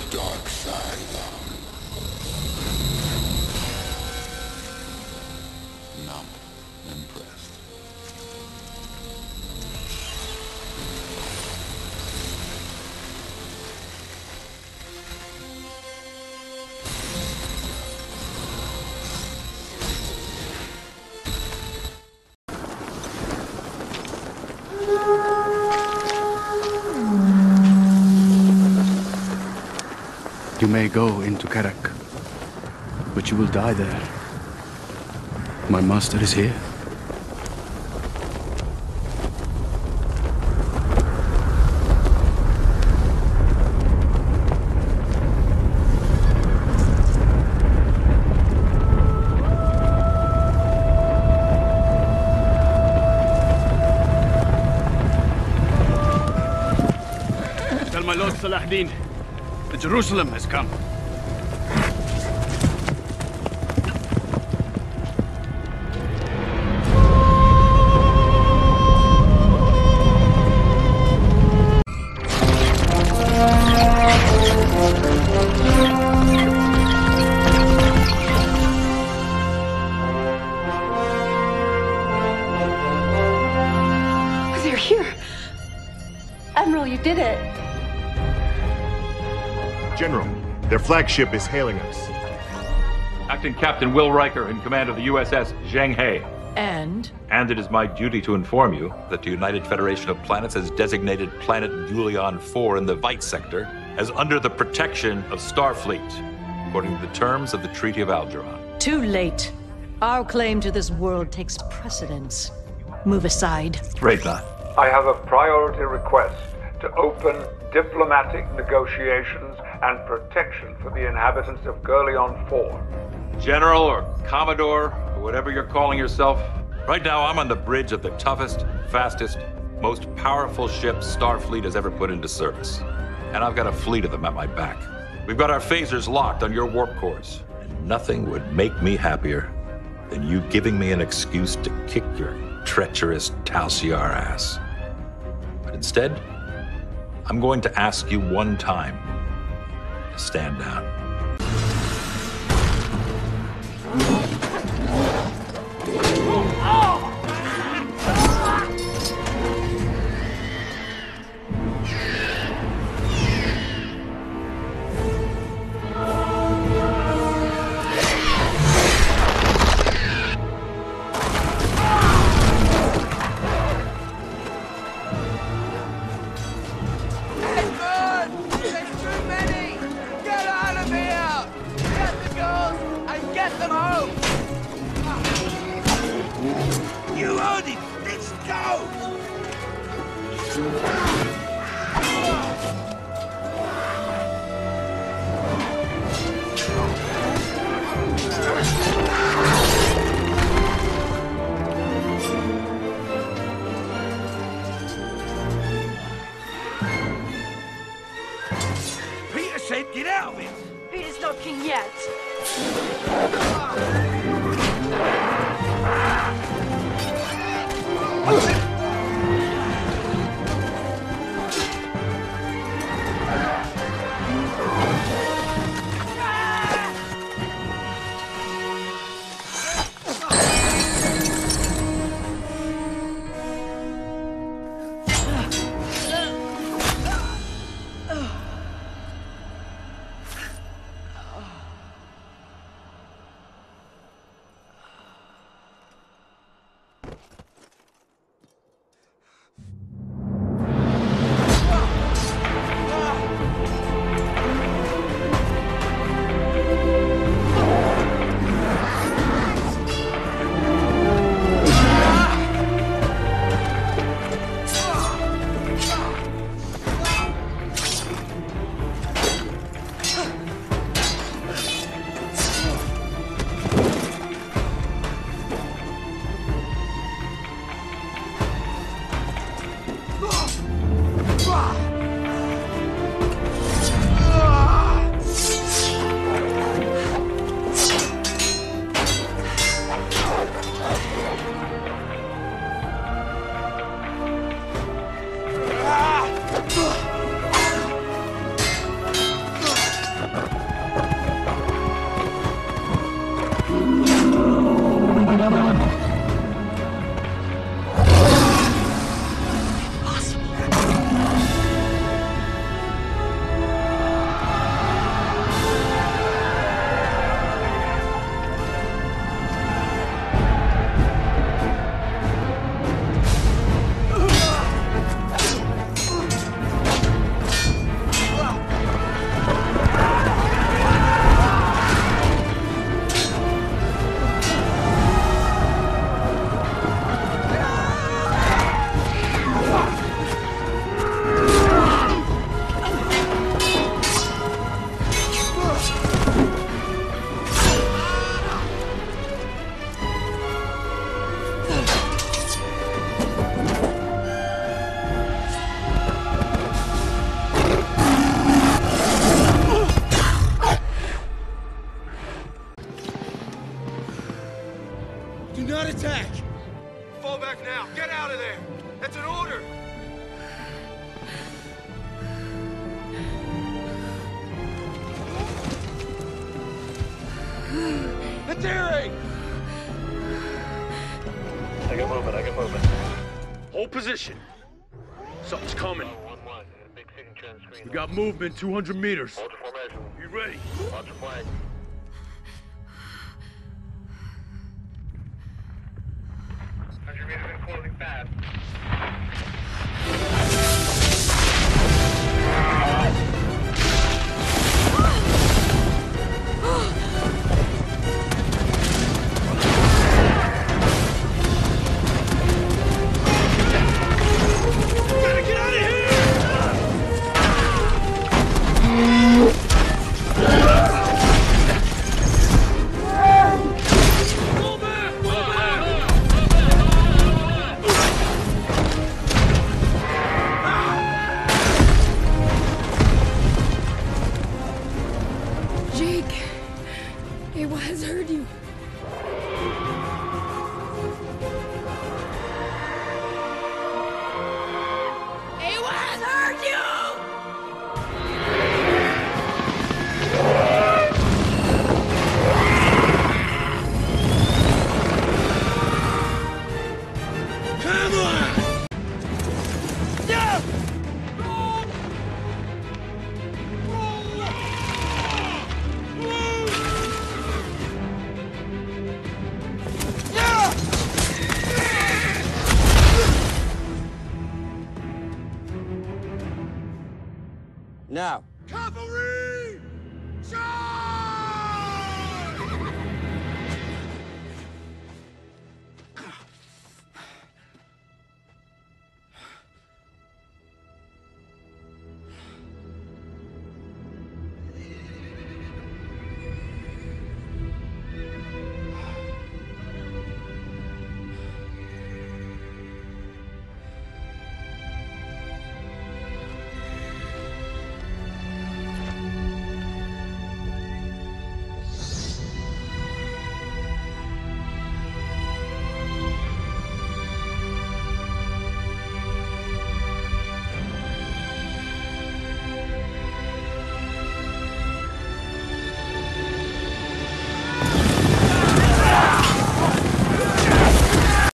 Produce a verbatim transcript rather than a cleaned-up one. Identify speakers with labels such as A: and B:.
A: dark side on. Not impressed.
B: You may go into Karak, but you will die there. My master is here. Tell my lord Salahuddin, that Jerusalem has come.
C: They're here. Admiral, you did it.
D: General, their flagship is hailing us.
E: Acting Captain Will Riker in command of the U S S Zheng-He.
F: And?
E: And it is my duty to inform you that the United Federation of Planets has designated planet Julian four in the Vite sector as under the protection of Starfleet, according to the terms of the Treaty of Algernon.
F: Too late. Our claim to this world takes precedence. Move aside.
E: Rhaegar.
G: I have a priority request to open diplomatic negotiations and protection for the inhabitants of Gurleon four.
E: General or Commodore, or whatever you're calling yourself, right now I'm on the bridge of the toughest, fastest, most powerful ship Starfleet has ever put into service. And I've got a fleet of them at my back. We've got our phasers locked on your warp cores. And nothing would make me happier than you giving me an excuse to kick your treacherous Talsiar ass. But instead, I'm going to ask you one time to stand down.
H: Peter said get out of it.
C: Peter's not king yet.
H: Military!
I: I can move it, I can move it.
J: Hold position. Something's coming. We got movement two hundred meters. Be ready.
I: Watch your flag. one hundred meters and closing fast.
H: Gotta get out of here!
C: Jake, Ewa has heard you. Ewa has heard you!
H: Come on! Yeah!
K: Now.
H: Cavalry! Charge!